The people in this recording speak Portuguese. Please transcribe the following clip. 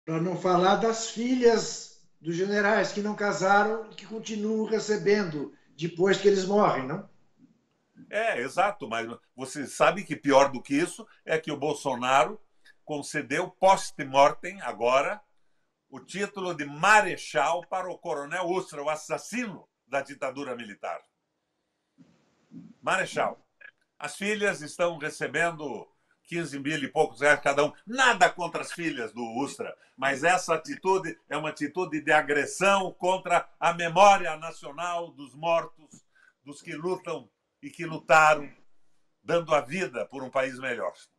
Para não falar das filhas dos generais que não casaram e que continuam recebendo depois que eles morrem, não? É, exato, mas você sabe que pior do que isso é que o Bolsonaro concedeu post-mortem agora o título de marechal para o coronel Ustra, o assassino da ditadura militar. Marechal. As filhas estão recebendo 15 mil e poucos reais cada um. Nada contra as filhas do Ustra, mas essa atitude é uma atitude de agressão contra a memória nacional dos mortos, dos que lutam e que lutaram, dando a vida por um país melhor.